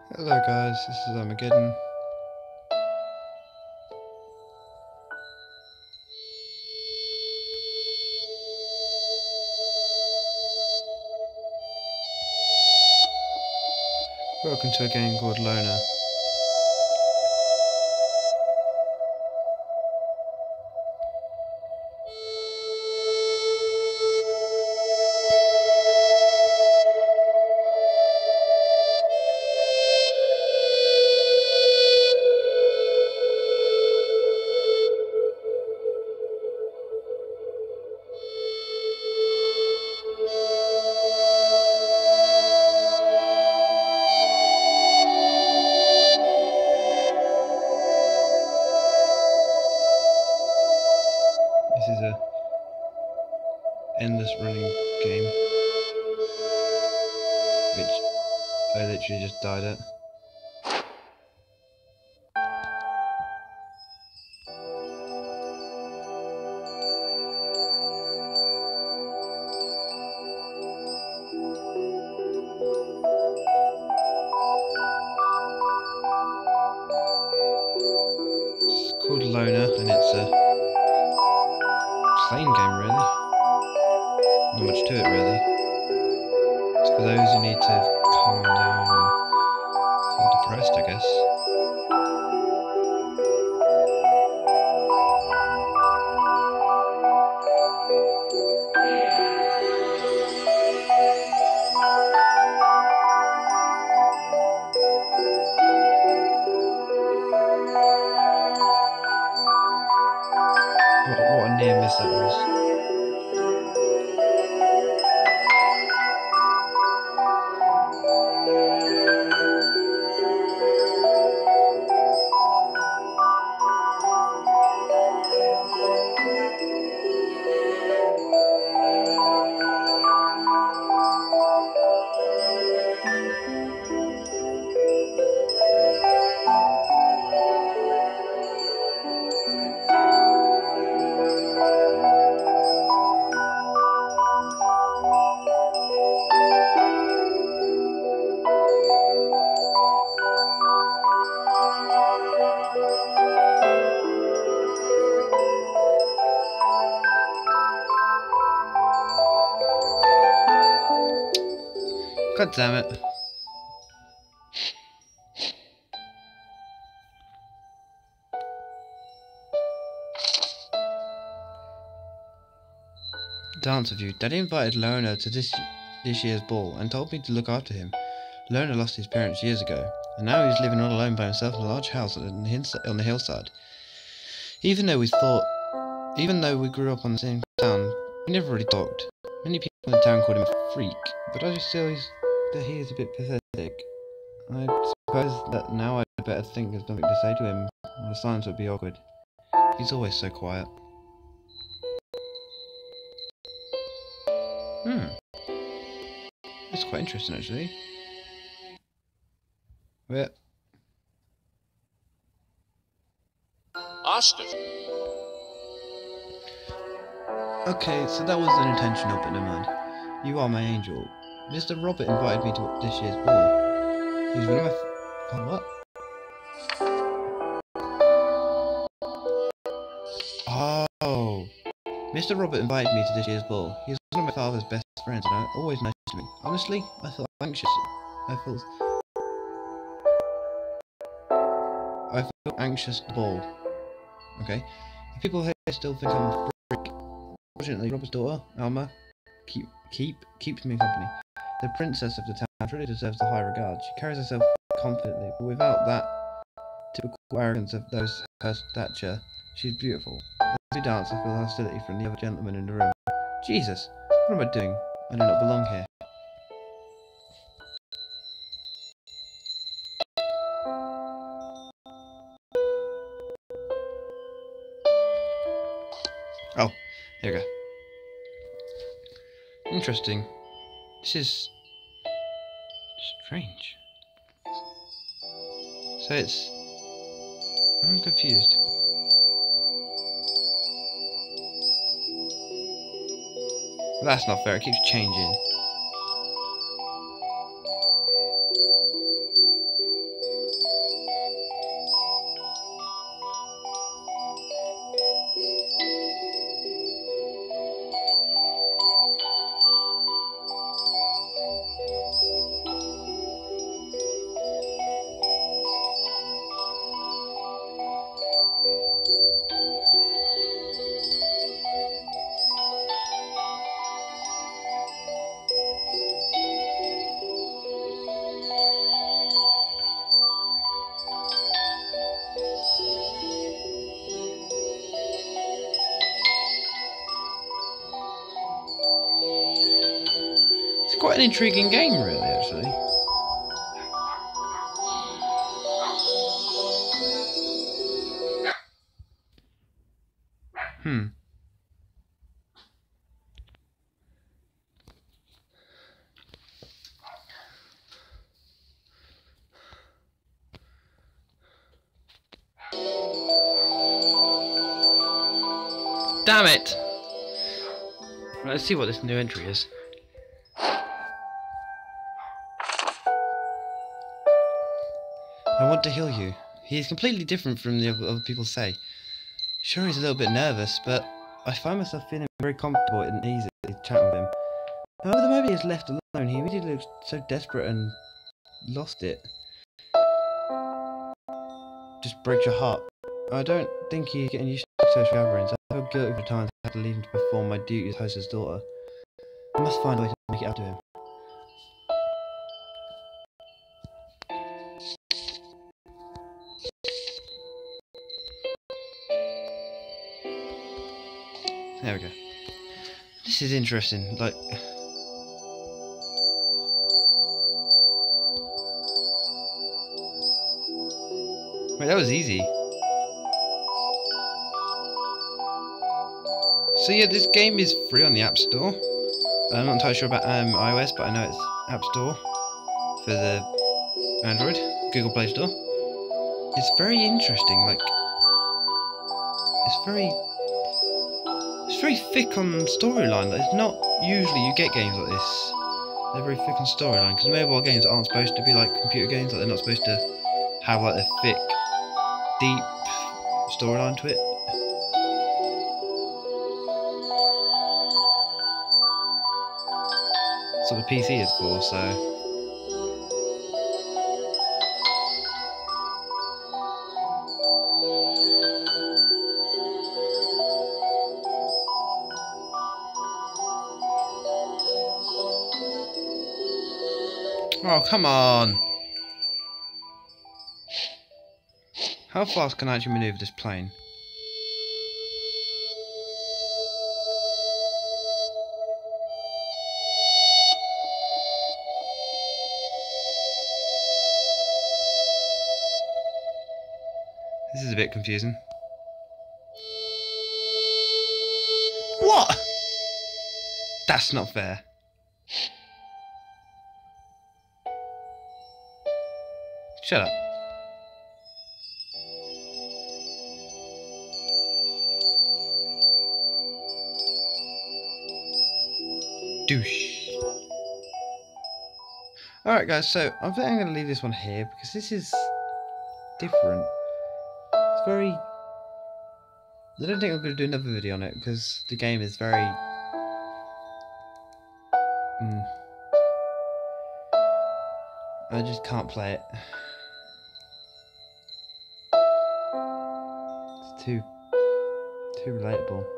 Hello guys, this is Armageddon. Welcome to a game called Loner. This is a endless running game, which I literally just died at. It's called Loner, and it's a plain game really. Not much to it really. It's for those who need to calm down and feel depressed, I guess. What a near miss that was. God damn it. Dance with you. Daddy invited Loner to this year's ball and told me to look after him. Loner lost his parents years ago, and now he's living all alone by himself in a large house on the hillside. Even though we grew up on the same town, we never really talked. Many people in the town called him a freak, but I just feel that he is a bit pathetic. I suppose that now I'd better think there's nothing to say to him, or the silence would be awkward. He's always so quiet. It's quite interesting actually. Where? Oscar. Okay, so that was unintentional, but never mind. You are my angel. Mr. Robert invited me to this year's ball. He's one of my what? Oh. Mr. Robert invited me to this year's ball. He's one of my father's best friends and always nice to me. Honestly, I feel anxious. I feel anxious at the ball. Okay? If people here still think I'm a freak, fortunately Robert's daughter, Alma, keeps me company. The princess of the town truly deserves the high regard. She carries herself confidently, but without that typical arrogance of those her stature, she's beautiful. As we dance, I feel hostility from the other gentlemen in the room. Jesus, what am I doing? I do not belong here. Oh, here we go. Interesting. This is strange. So I'm confused. That's not fair, it keeps changing. quite an intriguing game, really, actually. Damn it! Right, let's see what this new entry is. I want to heal you. He is completely different from the other people say. Sure, he's a little bit nervous, but I find myself feeling very comfortable and easy chatting with him. However, the moment he is left alone, he immediately looks so desperate and lost it. Just breaks your heart. I don't think he's getting used to social gatherings. I feel guilty for the times I had to leave him to perform my duty as host's daughter. I must find a way to make it up to him. There we go. This is interesting, like... Wait, that was easy. So yeah, this game is free on the App Store. I'm not entirely sure about iOS, but I know it's App Store for the Android, Google Play Store. It's very interesting, like... It's very thick on storyline. Like, it's not usually you get games like this. They're very thick on storyline, because mobile games aren't supposed to be like computer games. Like, they're not supposed to have like a thick, deep storyline to it. That's what the PC is for, so... Oh, come on! How fast can I actually maneuver this plane? This is a bit confusing. What? That's not fair. Shut up. Douche. Alright guys, so I think I'm going to leave this one here because this is different. It's very... I don't think I'm going to do another video on it because the game is very... I just can't play it. It's too relatable.